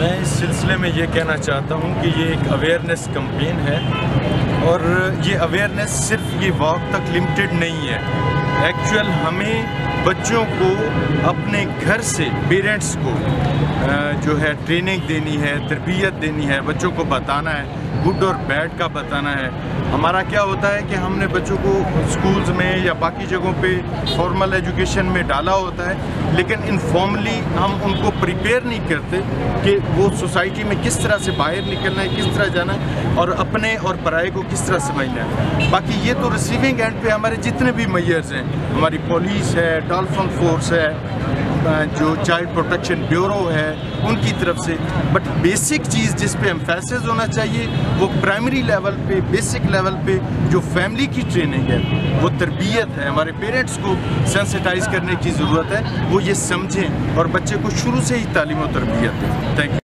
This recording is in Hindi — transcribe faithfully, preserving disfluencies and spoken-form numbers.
मैं इस सिलसिले में ये कहना चाहता हूँ कि ये एक अवेयरनेस कैंपेन है और ये अवेयरनेस सिर्फ ये वॉक तक लिमिटेड नहीं है। एक्चुअल हमें बच्चों को अपने घर से पेरेंट्स को जो है ट्रेनिंग देनी है, तरबियत देनी है, बच्चों को बताना है, गुड और बैड का बताना है। हमारा क्या होता है कि हमने बच्चों को स्कूल्स में या बाकी जगहों पे फॉर्मल एजुकेशन में डाला होता है, लेकिन इनफॉर्मली हम उनको प्रिपेयर नहीं करते कि वो सोसाइटी में किस तरह से बाहर निकलना है, किस तरह जाना है और अपने और पराये को किस तरह समझना है। बाकी ये तो रिसीविंग एंड पे हमारे जितने भी मेजर्स हैं, हमारी पुलिस है, डॉल्फिन फोर्स है, जो चाइल्ड प्रोटेक्शन ब्यूरो है, उनकी तरफ से, बट बेसिक चीज़ जिस पे एम्फेसिस होना चाहिए वो प्राइमरी लेवल पे, बेसिक लेवल पे जो फैमिली की ट्रेनिंग है, वो तरबियत है। हमारे पेरेंट्स को सेंसिटाइज करने की ज़रूरत है, वो ये समझें और बच्चे को शुरू से ही तालीम और तरबियत दें। Thank you.